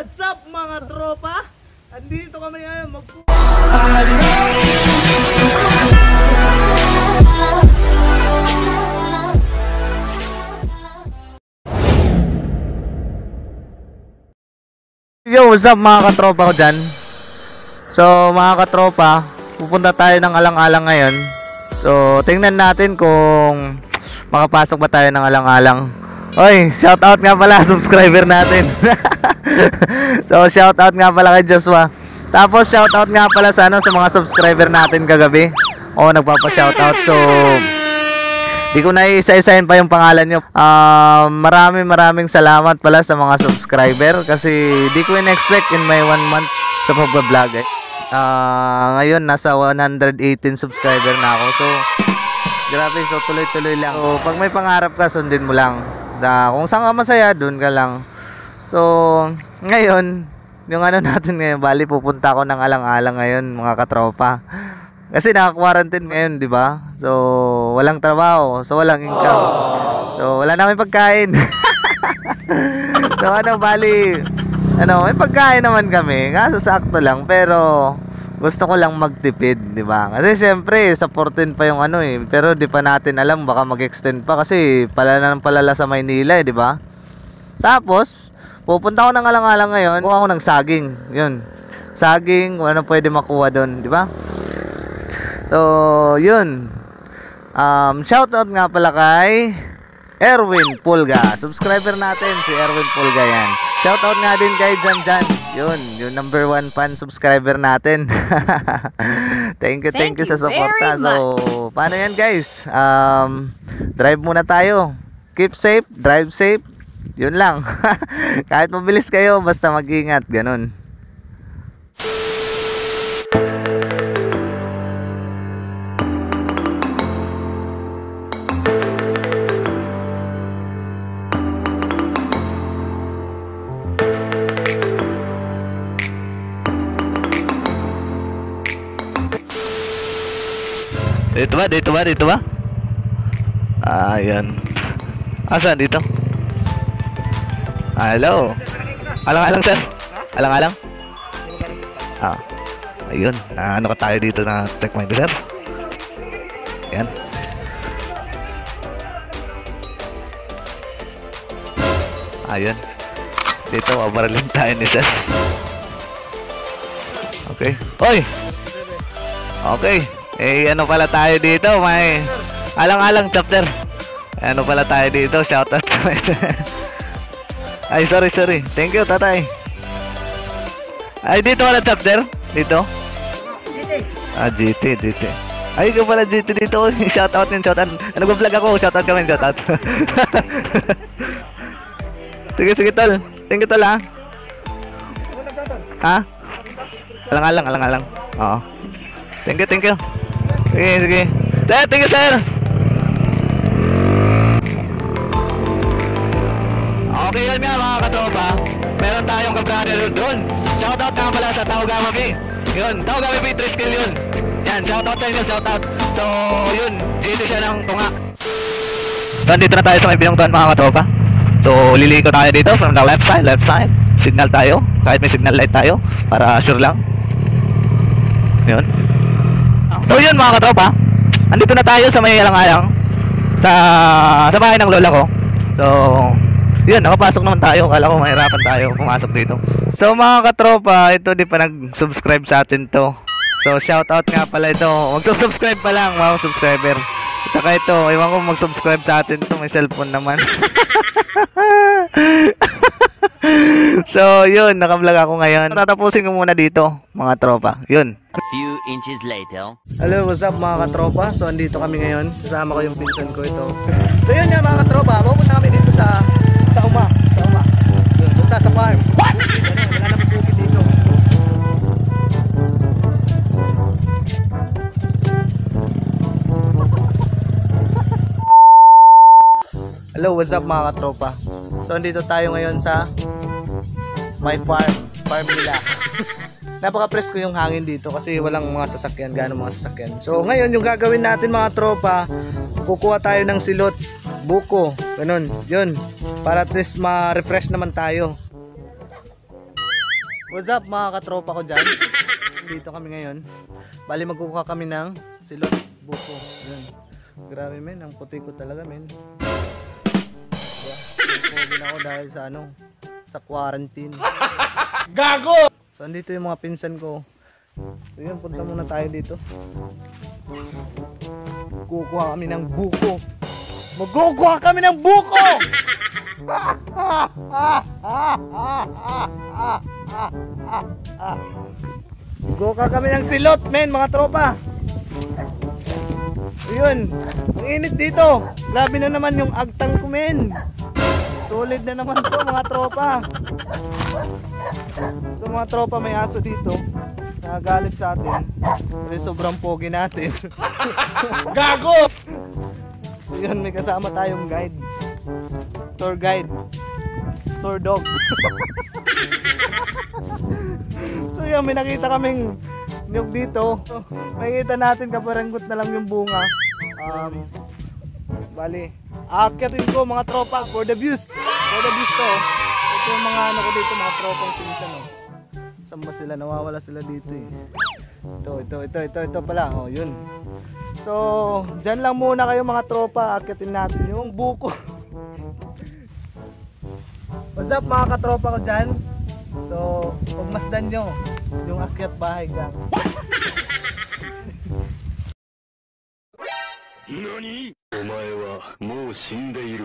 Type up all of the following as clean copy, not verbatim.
What's up mga tropa? Andito kami ngayon Yo, what's up mga katropa ko dyan? So mga katropa, pupunta tayo ng alang-alang ngayon. So tingnan natin kung makapasok ba tayo ng alang-alang. Oy, shoutout nga pala subscriber natin. So shoutout nga pala kay Joshua. Tapos shoutout nga pala sa mga subscriber natin kagabi. Oo, nagpapa-shoutout. So di ko na isa-isahin pa yung pangalan nyo. Maraming salamat pala sa mga subscriber. Kasi di ko in-expect in my 1 month sa pag-vlog ngayon nasa 118 subscriber na ako. So grabe, so tuloy-tuloy lang. So pag may pangarap ka, sundin mo lang. Kung saan ka masaya, dun ka lang. So ngayon, yung natin ngayon, bali pupunta ako ng alang-alang ngayon mga katropa. Kasi naka-quarantine ngayon, di ba? So walang trabaho, so walang income. So wala namin pagkain. So bali may pagkain naman kami. Kaso sakto lang, pero gusto ko lang magtipid, di ba? Kasi syempre, sa 14 pa yung pero di pa natin alam, baka mag-extend pa kasi palala sa Maynila, di ba? Tapos, pupunta ako ng alang-alang ngayon, kuha ako ng saging. Yun. Saging, kung ano pwede makuha doon, di ba? So, yun. Shoutout nga pala kay Erwin Pulga. Subscriber natin si Erwin Pulga yan. Shoutout nga din kay Jan. Yun, yung number 1 fan subscriber natin. Thank you sa suporta. So, paano yan guys? Drive muna tayo. Keep safe, drive safe. Yun lang. Kahit mabilis kayo, basta mag-ingat. Ganun. Dito ba? Ayan. Asan dito? Hello. Alang-alang sir. Alang-alang. Ayun. Ano ka tayo dito na check my sir? Ayan. Ayan. Dito mabaralin tayo ni sir. Okay. Oy! Okay. Ano pala tayo dito? May alang-alang chapter. Ano pala tayo dito? Shoutout. Ay, sorry. Thank you, tatay. Ay, dito wala chapter? Dito? GT. Ay, ikaw pala GT dito. Shoutout. Nag-vlog ako. Shoutout kami. Shoutout. Sige, tol. Thank you, tol, ha? Ha? Alang-alang. Oo. Thank you. Sige. Sir, thank you, sir. Okay, yun nga mga katropa. Meron tayong kabrother doon. Shoutout nga pala sa Tao Gama B. Yun, Tao Gama B, 3 skill yun. Yan, shoutout sa inyo, shoutout. So, yun, dito siya ng tunga. So, dito na tayo sa may pinungtuhan mga katropa. So, liliko tayo dito from the left side. Signal tayo, kahit may signal light tayo, para sure lang. Yun. So yun mga katropa, andito na tayo sa may alang-alang sa bahay ng lola ko. So yun, nakapasok naman tayo. Kala ko mahirapan tayo pumasok dito. So mga katropa, ito di pa nag-subscribe sa atin to. So shoutout nga pala ito. Mag-subscribe pa lang mga subscriber. At saka ito, iwan ko mag-subscribe sa atin to. May cellphone naman. So yun, naka-vlog ako ngayon. Tatapusin ko muna dito mga tropa. Yun. Few inches later. Hello, what's up mga katropa? So andito kami ngayon. Kasama ko yung pinsan ko ito. So yun nga mga katropa, pupunta kami dito sa Uma. Yun, basta sa farm. Wala na bukid dito. Hello, what's up mga katropa? So andito tayo ngayon sa my farm nila. Napaka-presko yung hangin dito kasi walang mga sasakyan, mga sasakyan. So ngayon yung gagawin natin mga tropa, kukuha tayo ng silot, buko, ganun, yun, para at least ma-refresh naman tayo. What's up mga katropa ko dyan? Dito kami ngayon. Bali magkukuha kami ng silot buko. Ayan. Grabe men, ang puti ko talaga men. Pogi na ako dahil sa ano, sa quarantine. Gago! So andito yung mga pinsan ko. So yun, punta muna tayo dito. Kukuha kami ng buko. Magkukuha kami ng buko! Kukuha kami ng silot men mga tropa. Ayun, ang init dito. Grabe na naman yung agtang ko men. Solid na naman to mga tropa. So mga tropa, may aso dito. Nagagalit sa atin kasi sobrang pogi natin. Gago! So yun, may kasama tayong guide. Tour guide. Tour dog. So yun, may nakita kaming nyug dito. Makikita natin kaparanggot na lang yung bunga. Bali, aakyatin ko mga tropa for the views. For the views to. Ito yung mga ano ko dito, mga tropang pinsan. Oh. Saan ba sila? Nawawala sila dito eh. Ito pala. Oh, yun. So, dyan lang muna kayo mga tropa. Akyatin natin yung buko. What's up mga katropa ko dyan? So, pagmasdan nyo yung akyat bahay gang. NANI?! お前はもう死んでいる。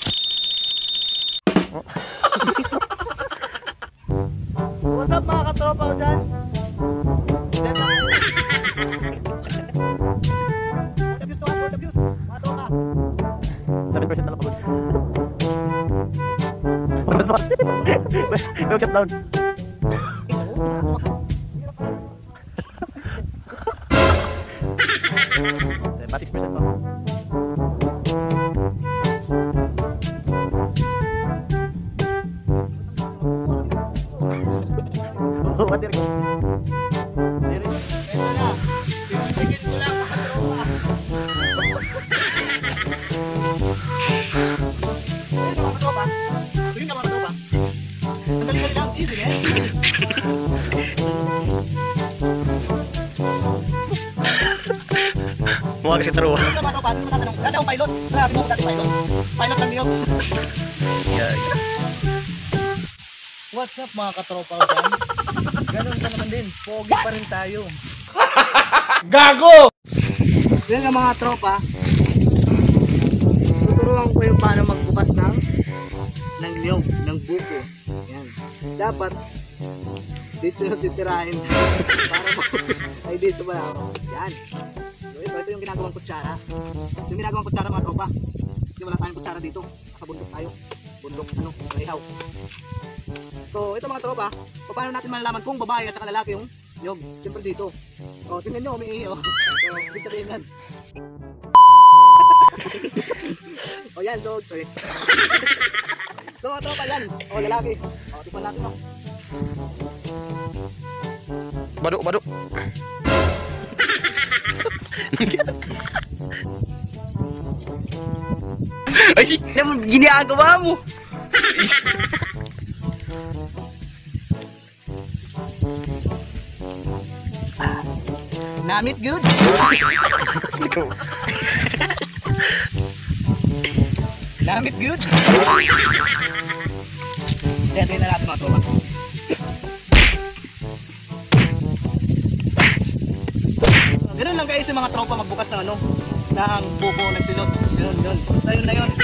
What's up mga katropa ko dyan? Dyan lang kayo. For the views mga tropa. 7% na lang pagod. Mas mas. May shut down. Pa 6% pa. What did Ito na. Pinagigit ko lang mga tropa. Ito mga tropa. Tuloy na mga tropa. Sandali-dali lang. Easy eh. Mukha kasi taro. Ito mga tropa. Ano matatanong? Dati akong pilot. Dati mo dati pilot. Pilot lang niyo. What's up mga katropa ko dyan? Ganun ka naman din. Pogi pa rin tayo. Gago! Yan nga mga tropa. Tuturuan ko yung paano magbukas ng niyog, ng buko. Yan. Dapat dito yung titirahin. Para ay dito ba ako? Yan. So ito yung ginagawang kutsara. Yung ginagawang kutsara mga tropa. Kasi wala tayong kutsara dito. Sa bundok tayo. Bundok, ano, kalihaw. So ito mga tropa, paano natin malalaman kung babae at saka lalaki yung niyog? Siyempre dito. O, tingnan nyo, umiihi o. So, ibig sabihin yan. O yan, so, sorry. So mga tropa yan. O, lalaki. O, tikman natin o. Baduk, baduk. Ay, naman ginagawa mo. Namit good? Namit good? Kaya na natin mga tropa. Ganun lang guys yung mga tropa magbukas ng ano, ng buko, ng silot. Ganun. Tayo na yun.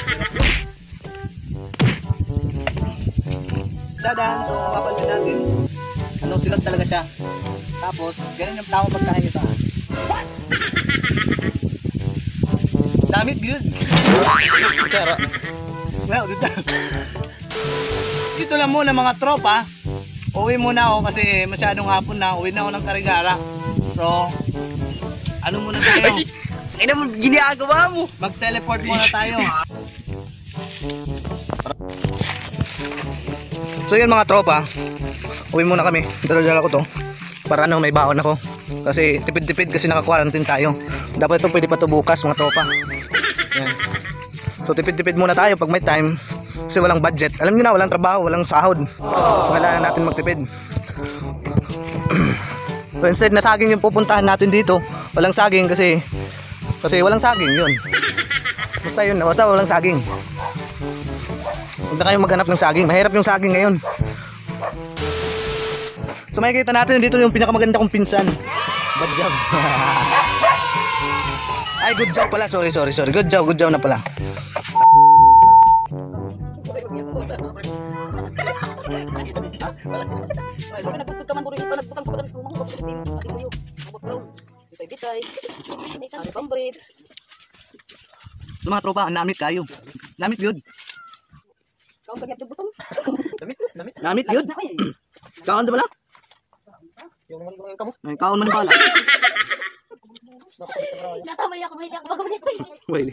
Dadan, so mapapansin natin, ano, silot talaga siya. Tapos, ganun yung tamang pagkain ito. Damit good. Cara. Well, dito. Dito lang muna mga tropa. Uwi muna ako kasi masyadong hapon na. Uwi na ako ng Karigara. So, ano muna tayo? Ay, naman ginagawa mo. Mag-teleport muna tayo. So yun mga tropa, uwi muna kami. Dala-dala ko to para ano, may baon ako. Kasi tipid-tipid kasi naka-quarantine tayo. Dapat ito pwede pa ito bukas mga tropa. Yan. So tipid-tipid muna tayo pag may time. Kasi walang budget. Alam niyo na, walang trabaho, walang sahod. So kailangan natin magtipid. So instead na saging yung pupuntahan natin dito, walang saging kasi walang saging yun. Basta yun, basta walang saging. Huwag na kayong maghanap ng saging. Mahirap yung saging ngayon. So makikita natin dito yung pinakamaganda kong pinsan. Bad job. Ay, good job pala. Sorry. Good job na pala. Mga tropa, namit kayo. Namit yun. Namit yun. Kaon pala? Ay, kaon man pala. Natabay ako, may ako magalit. Wait.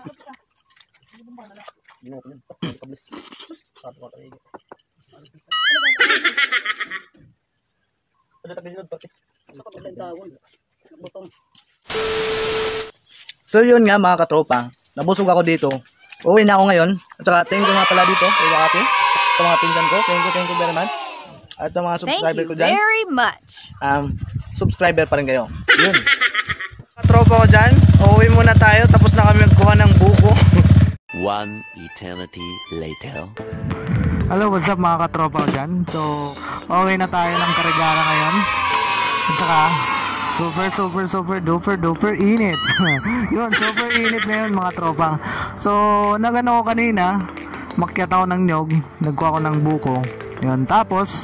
So yun nga mga katropa, nabusog ako dito. Uwi na ako ngayon. At saka thank you nga pala dito sa ate, sa mga pinsan ko. Thank you very much. At sa mga subscriber ko dyan. Very much. Subscriber pa rin kayo. Yun. Katropa ko dyan, uwi muna tayo. Tapos na kami magkuha ng buko. One eternity later. Hello, what's up mga katropa ko dyan? So, uwi na tayo ng Carigara ngayon. At saka, super duper init. Yun, super init na yun mga tropa. So, nagano ko kanina, makyat ako ng nyog, nagkuha ko ng buko. Yun, tapos,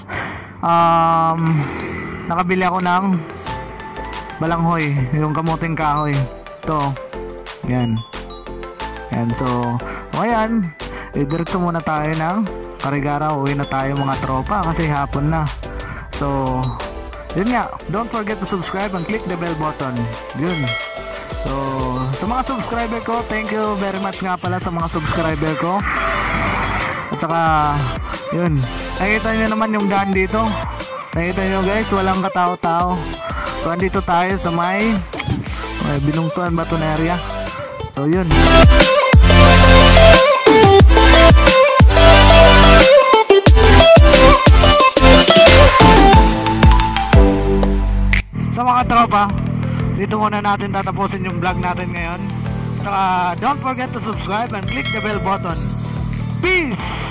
nakabili ako ng balanghoy, yung kamuting kahoy. Ito, yan. Yan, so, ayan, diretso muna tayo ng Carigara. Uwi na tayo mga tropa kasi hapon na. So, yun nga, don't forget to subscribe and click the bell button. Yun. So, sa mga subscriber ko, thank you very much nga pala sa mga subscriber ko. At saka, yun, nakikita nyo naman yung daan dito. Nakikita nyo guys, walang katao-tao. So, andito tayo sa may Binungtuan Baton area. So, yun. So mga tropa, dito muna natin tatapusin yung vlog natin ngayon. Saka don't forget to subscribe and click the bell button. Peace!